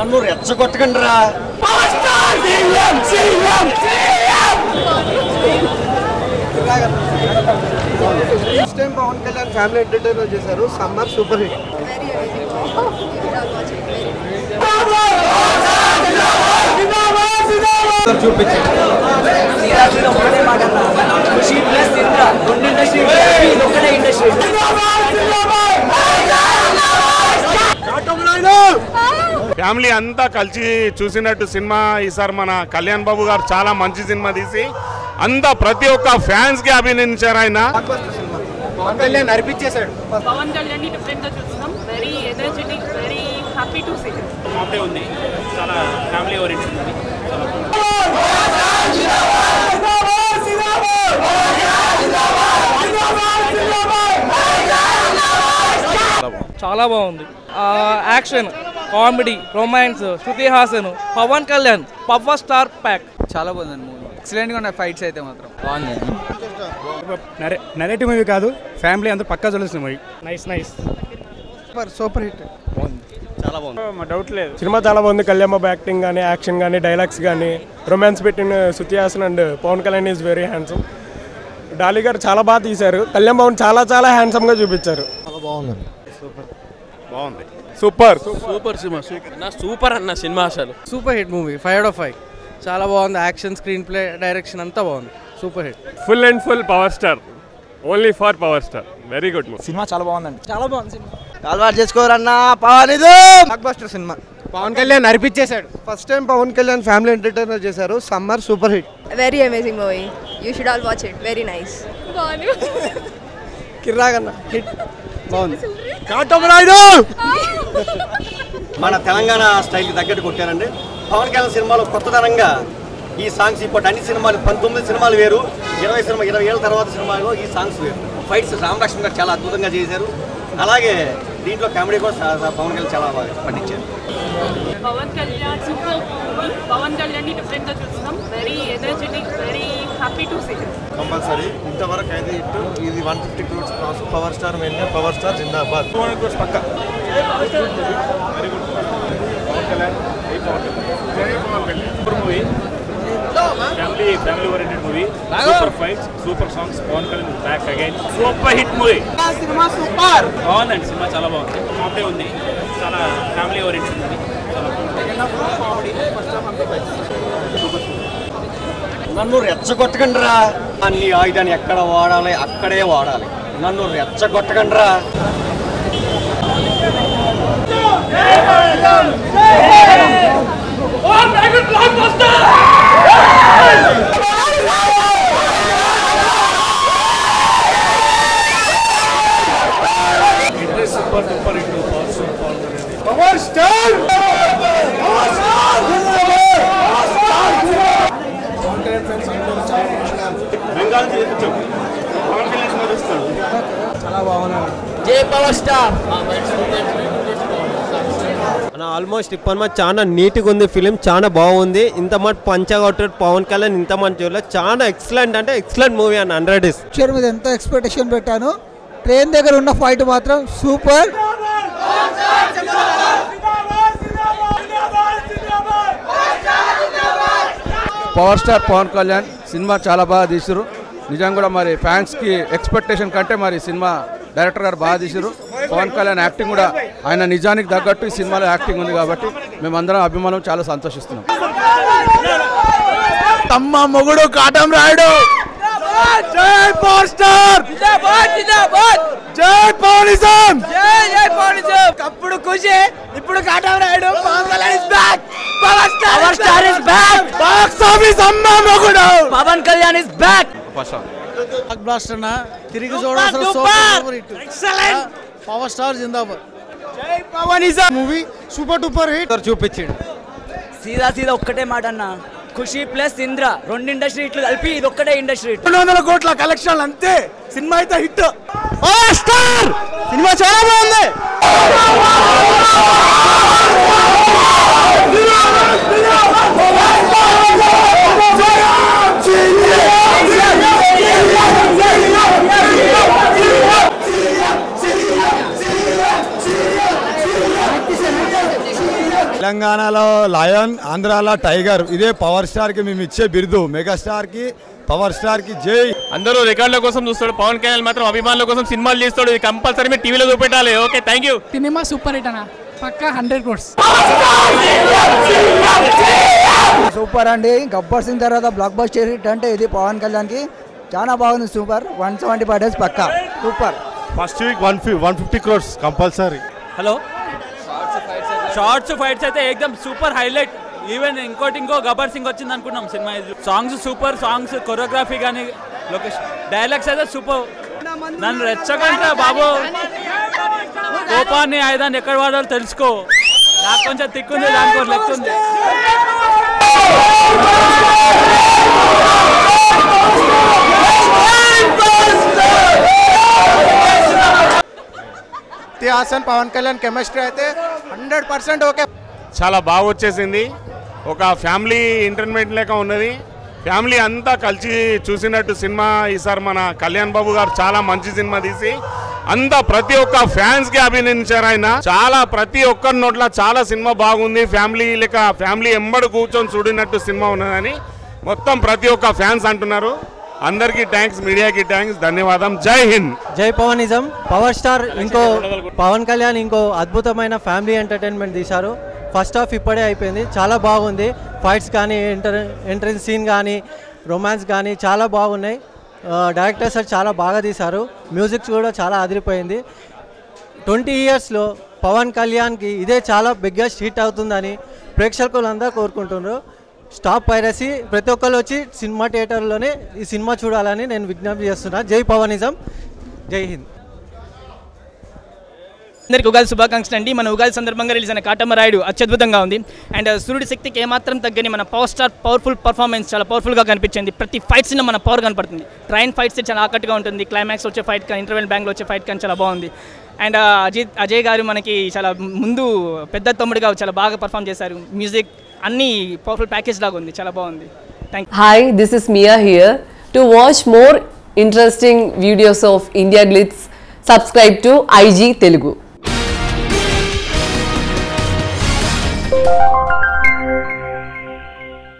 నన్ను రెచ్చగొట్టకండిరా. First time Pawan Kalyan family entertainer చేశారు. Summer super hit. చూపించారు. ఫ్యామిలీ అంతా కలిసి చూసినట్టు సినిమా. ఈసారి మన కళ్యాణ్ బాబు గారు చాలా మంచి సినిమా తీసి అంతా ప్రతి ఒక్క ఫ్యాన్స్ కి అభినందించారు. ఆయన పవన్ కళ్యాణ్ అర్పించేశాడు. పవన్ కళ్యాణ్ డిఫరెంట్ గా చూస్తున్నాం. Very energetic, very happy to see. Comedy ఉంది, చాలా ఫ్యామిలీ ఓరియంటెడ్ ఉంది. చాలా బాగుంది. Action, comedy, romance, Shruti Haasan, Pawan Kalyan power star pack. చాలా బాగుందండి మూవీ. ఎక్సలెంట్గా ఉన్నాయి ఫైట్స్ అయితే మాత్రం బాగుంది. నెరేటివ్ మూవీ కాదు, ఫ్యామిలీ అందరూ పక్కా చూడాల్సిన movie. Nice nice super hit. చాలా బాగుంది. డౌట్ లేదు, సినిమా చాలా బాగుంది. కళ్యాణ్ బాబు యాక్టింగ్ కానీ, యాక్షన్ కానీ, డైలాగ్స్ కానీ, రొమాన్స్ పెట్టిన Shruti Haasan and Pawan Kalyan is very handsome. Dolly గారు చాలా బాగా తీశారు. కళ్యాణ్ బాబుని చాలా చాలా హ్యాండ్సమ్గా చూపించారు. చాలా బాగుందండి. బాగుంది. Super super cinema. సూపర్ అన్న సినిమా అసలు సూపర్ హిట్ మూవీ. 5/5 చాలా బాగుంది. యాక్షన్, స్క్రీన్ ప్లే, డైరెక్షన్ అంతా బాగుంది. Super hit. Full and full power star. Only for power star. Very good movie. Cinema చాలా బాగుందండి. చాలా బాగుంది సినిమా. అలవాటు చేసుకోరన్నా. పవన్ ఇది blockbuster cinema. Pawan Kalyan అర్పించేశాడు. First time Pawan Kalyan family entertainer చేశారు. Summer super hit. Very amazing movie. You should all watch it. Very nice. కిర్రాగన్న హిట్. బాగుంది. మన తెలంగాణ స్టైల్కి తగ్గట్టు కొట్టారండి. పవన్ కళ్యాణ్ సినిమాలో కొత్తదనంగా ఈ సాంగ్స్ ఇప్పుడు అన్ని సినిమాలు 19 సినిమాలు వేరు, 20 ఏళ్ళ తర్వాత సినిమాలో ఈ సాంగ్స్ వేరు. ఫైట్స్ రామలక్ష్మణ్ గారు చాలా అద్భుతంగా చేశారు. అలాగే దీంట్లో కామెడీ కూడా పవన్ కళ్యాణ్ చాలా బాగా పండించారు. Pawan Kalyan super movie. Pawan Kalyan different గా చూస్తున్నాం. Very energetic, very happy to see. Compulsory ఇంతవరకు అయితే హిట్. ఇది 150 crores cross. Power star main. Power star జిందాబాద్. 200 crores పక్క. Movie family oriented movie. Super fights, super songs. Pawan Kalyan back again. Super hit movie. Cinema super బాగుందండి. Cinema చాలా బాగుంది. Comedy ఉంది, చాలా ఫ్యామిలీ ఓరియంటెడ్ మూవీ. చాలా నన్ను రెచ్చగొట్టకండిరా. అన్ని ఆయుధాన్ని ఎక్కడ వాడాలి అక్కడే వాడాలి. నన్ను రెచ్చగొట్టకండిరా. Super duper hit. Power star. చాలా బాగున్నాడు. జై పవర్ స్టార్. ఆల్మోస్ట్ ఇప్పటి చాలా నీట్గా ఉంది. ఫిలిం చాలా బాగుంది. ఇంత మాట పంచగొట్టాడు పవన్ కళ్యాణ్. ఇంత మంచి చూడలేదు. చాలా ఎక్సలెంట్ అంటే ఎక్సలెంట్ మూవీ అన్న. 100 days. పిక్చర్ మీద ఎంత ఎక్స్పెక్టేషన్ పెట్టాను. ట్రైన్ దగ్గర ఉన్న ఫైట్ మాత్రం super. Power star Pawan Kalyan cinema చాలా బాగా తీసారు. నిజంగా కూడా మరి ఫ్యాన్స్కి ఎక్స్పెక్టేషన్ కంటే మరి సినిమా డైరెక్టర్ గారు బాగా తీసారు. పవన్ కళ్యాణ్ యాక్టింగ్ కూడా ఆయన నిజానికి తగ్గట్టు ఈ సినిమాలో యాక్టింగ్ ఉంది కాబట్టి మేమందరం అభిమానం చాలా సంతోషిస్తున్నాం. తమ్మ మొగుడు కాటం రాయుడు. జై పవర్ స్టార్. జై పవనిజం. అప్పుడు ఖుషి, ఇప్పుడు Katamarayudu. Pawan Kalyan is back. Power star is back. Box office అమ్మ మొగుడు. Pawan Kalyan is back. Block blaster అన్న. తిరిగి చూడాల్సిన super hit. Excellent. Power star జిందాబాద్. జై పవనిజం. మూవీ సూపర్ డూపర్ హిట్ చూపించాడు. సీదా ఒక్కటే మాట అన్న. ఖుషి ప్లస్ ఇంద్ర 2 ఇండస్ట్రీ హిట్లు కలిపి ఇది ఒక్కటే ఇండస్ట్రీ హిట్. 200 కోట్ల కలెక్షన్ అంతే. సినిమా అయితే హిట్. పవర్ స్టార్ సినిమా చాలా బాగుంది. తెలంగాణలో లయన్, ఆంధ్రాలో టైగర్. ఇదే పవర్ స్టార్కి మేము ఇచ్చే బిరుదు. మెగాస్టార్కి, పవర్ స్టార్కి జై. అందరూ రికార్డుల కోసం చూస్తాడు, పవన్ కళ్యాణ్ మాత్రం అభిమానుల కోసం సినిమాలు చేస్తాడు. ఇది కంపల్సరీ మీరు టీవీలో చూపెట్టాలి. Okay, thank you. Cinema super hit అన్న, పక్కా 100 crores. సూపర్ అండి. గబ్బర్ సింగ్ తర్వాత బ్లాక్ బస్టర్ హిట్ అంటే ఇది పవన్ కళ్యాణ్కి చాలా బాగుంది. సూపర్. 175 days పక్కా super. First week 150 crores compulsory. Hello, shorts fights అయితే ఏకదమ్ సూపర్ హైలైట్. ఈవెన్ ఇంకో గబ్బర్ సింగ్ వచ్చింది అనుకున్నాం cinema. Songs super, songs choreography కానీ లొకేషన్ డైలాగ్స్ అయితే సూపర్. నన్ను రెచ్చగంటే బాబు, కోపాన్ని ఆయుధాన్ని ఎక్కడ వాడాలో తెలుసుకో. నాకు కొంచెం తిక్కుంది, దానికి లెక్క ఉంది. హాసన్ పవన్ కళ్యాణ్ కెమిస్ట్రీ అయితే 100% ఓకే. చాలా బాగా వచ్చేసింది. ఒక ఫ్యామిలీ ఎంటర్టైన్మెంట్ లెక్క ఉన్నది. ఫ్యామిలీ అంతా కలిసి చూసినట్టు సినిమా. ఈసారి మన కళ్యాణ్ బాబు గారు చాలా మంచి సినిమా తీసి అంతా ప్రతి ఒక్క ఫ్యాన్స్ కి అభినందించారు ఆయన. చాలా ప్రతి ఒక్కరి నోట్ల చాలా సినిమా బాగుంది, ఫ్యామిలీ లెక్క ఫ్యామిలీ ఎంబడి కూర్చొని చూడినట్టు సినిమా ఉన్నదని మొత్తం ప్రతి ఒక్క ఫ్యాన్స్ అంటున్నారు. అందరికీ థ్యాంక్స్, మీడియాకి థ్యాంక్స్, ధన్యవాదం. జై హింద్. జై పవనిజం. పవర్ స్టార్ ఇంకో పవన్ కళ్యాణ్ ఇంకో అద్భుతమైన ఫ్యామిలీ ఎంటర్టైన్మెంట్ తీశారు. ఫస్ట్ హాఫ్ ఇప్పుడే అయిపోయింది, చాలా బాగుంది. ఫైట్స్ కానీ, ఎంట్రన్స్ సీన్ కానీ, రొమాన్స్ కానీ చాలా బాగున్నాయి. డైరెక్టర్ సార్ చాలా బాగా తీశారు. మ్యూజిక్ కూడా చాలా అదిరిపోయింది. 20 yearsలో పవన్ కళ్యాణ్కి ఇదే చాలా బిగ్గెస్ట్ హిట్ అవుతుందని ప్రేక్షకులందరూ కోరుకుంటున్నారు. స్టాప్ పైరసీ, ప్రతి ఒక్కరు వచ్చి సినిమా థియేటర్లోనే ఈ సినిమా చూడాలని నేను విజ్ఞప్తి చేస్తున్నా. జై పవనిజం, జై హింద్. అందరికి ఉగాది శుభాకాంక్షలు అండి. మన ఉగాది సందర్భంగా రిలీజ్ అయిన కాటమరాయుడు అత్యద్భుతంగా ఉంది. అండ్ సూర్యుడి శక్తికి ఏమాత్రం తగ్గని మన పవర్ స్టార్ పవర్ఫుల్ పర్ఫార్మెన్స్ చాలా పవర్ఫుల్గా కనిపించింది. ప్రతి ఫైట్స్లో మన పవర్ కనపడుతుంది. ట్రైన్ ఫైట్స్ చాలా ఆకట్టుగా ఉంటుంది. క్లైమాక్స్ వచ్చే ఫైట్ కానీ, ఇంటర్వెల్ బ్యాంక్లో వచ్చే ఫైట్ కానీ చాలా బాగుంది. అండ్ అజయ్ గారు మనకి చాలా ముందు పెద్ద తమ్ముడిగా చాలా బాగా పర్ఫామ్ చేశారు. మ్యూజిక్ అన్నీ పవర్ఫుల్ ప్యాకేజ్ లాగా ఉంది, చాలా బాగుంది. Thank you. Hi, this is Mia here. To watch more interesting videos of India Glitz, subscribe to IG Telugu.